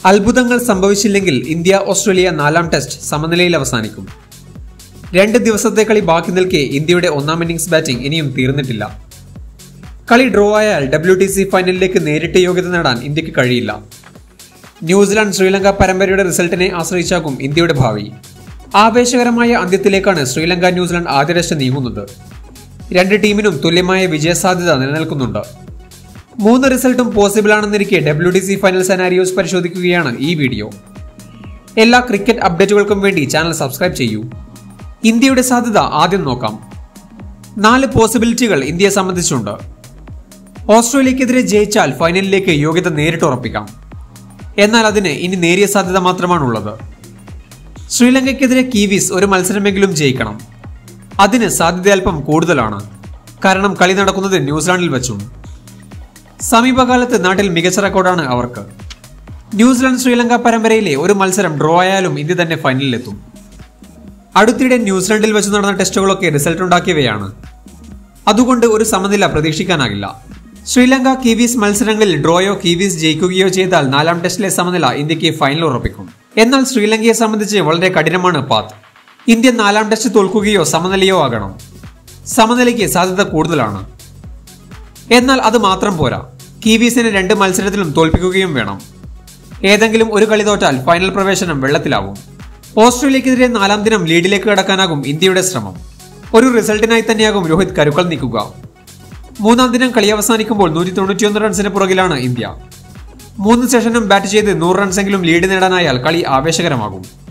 അത്ഭുതങ്ങൾ സംഭവിച്ചില്ലെങ്കിൽ India Australia 4ാം ടെസ്റ്റ് സമനിലയിൽ അവസാനിക്കും. 2 ദിവസത്തെ കളി ബാക്കി നിൽക്കെ ഇന്ത്യയുടെ ഒന്നാം ഇന്നിംഗ്സ് ബാറ്റിംഗ് ഇനിയും തീർന്നിട്ടില്ല. കളി ഡ്രോ ആയാൽ WTC ഫൈനലിലേക്ക് നേരിട്ട് യോഗ്യത നേടാൻ ഇന്ത്യക്ക് കഴിയില്ല. ന്യൂസിലാൻഡ് ശ്രീലങ്ക പരമ്പരയുടെ റിസൾട്ടിനെ ആശ്രയിച്ചാകും ഇന്ത്യയുടെ ഭാവി. ആവേശകരമായ അന്ത്യത്തിലേക്കാണ് ശ്രീലങ്ക ന്യൂസിലാൻഡ് ആദ്യ ടെസ്റ്റ് നീങ്ങുന്നത്. 2 ടീമിനും തുല്യമായ വിജയസാധ്യത നിലനിൽക്കുന്നുണ്ട്. 3 റിസൾട്ടും പോസിബിൾ ആണെന്നിരിക്കെ WTC ഫൈനൽ സെനാരിയോസ് പരിശോധിക്കുകയാണ് ഈ വീഡിയോ. എല്ലാ ക്രിക്കറ്റ് അപ്ഡേറ്റുകൾക്കും വേണ്ടി ചാനൽ സബ്സ്ക്രൈബ് ചെയ്യൂ. ഇന്ത്യയുടെ സാധ്യത ആദ്യം നോക്കാം. 4 പോസിബിലിറ്റികൾ ഇന്ത്യയെ സംബന്ധിച്ചുണ്ട്. ഓസ്ട്രേലിയക്കെതിരെ ജയിച്ചാൽ ഫൈനലിലേക്ക് യോഗ്യത നേരിട്ട് ഉറപ്പിക്കാം. എന്നാൽ അതിന് ഇനി നേരിയ സാധ്യത മാത്രമാണുള്ളത്. ശ്രീലങ്കയ്ക്കെതിരെ കീവീസ് ഒരു മത്സരമെങ്കിലും ജയിക്കണം. അതിന് സാധ്യത അല്പം കൂടുതലാണ്. കാരണം കളി നടക്കുന്നത് ന്യൂസിലാൻഡിൽ വെച്ചും. സമീപകാലത്ത് നാട്ടിൽ മികച്ച റെക്കോർഡാണ് അവർക്ക്. ന്യൂസിലാൻഡ് ശ്രീലങ്ക പരമ്പരയിലെ ഒരു മത്സരം ഡ്രോ ആയാലും ഇന്ത്യ തന്നെ ഫൈനലിലെത്തും. അടുത്തിടെ ന്യൂസിലാൻഡിൽ വെച്ച് നടന്ന ടെസ്റ്റുകളൊക്കെ റിസൾട്ട് ഉണ്ടാക്കിയവയാണ്. അതുകൊണ്ട് ഒരു സമനില പ്രതീക്ഷിക്കാനാകില്ല. ശ്രീലങ്ക കീവീസ് മത്സരങ്ങളിൽ ഡ്രോയോ കീവീസ് ജയിക്കുകയോ ചെയ്താൽ 4ാം ടെസ്റ്റിലെ സമനില ഇന്ത്യക്ക് ഫൈനൽ ഉറപ്പിക്കും. എന്നാൽ ശ്രീലങ്കയെ സംബന്ധിച്ച് വളരെ കഠിനമാണ് പാത്ത്. ഇന്ത്യ 4ാം ടെസ്റ്റ് തോൽക്കുകയോ സമനിലയോ ആകണം. സമനിലയ്ക്ക് സാധ്യത കൂടുതലാണ്. എന്നാൽ അത് മാത്രം പോരാ. കീവീസിനെ 2 മത്സരത്തിലും തോൽപ്പിക്കുകയും വേണം. ഏതെങ്കിലും ഒരു കളി തോറ്റാൽ ഫൈനൽ പ്രവേശനം വെള്ളത്തിലാവും. ഓസ്ട്രേലിയക്കെതിരെ 4ാം ദിനം ലീഡിലേക്ക് കടക്കാനാകും ഇന്ത്യയുടെ ശ്രമം. ഒരു റിസൾട്ടിനായി തന്നെയാകും രോഹിത് കരുക്കൾ നീക്കുക. 3ാം ദിനം കളി അവസാനിക്കുമ്പോൾ 191 റൺസിന് പുറകിലാണ് ഇന്ത്യ. 3 സെഷനും ബാറ്റ് ചെയ്ത് 100 റൺസെങ്കിലും ലീഡ് നേടാനായാൽ കളി ആവേശകരമാകും.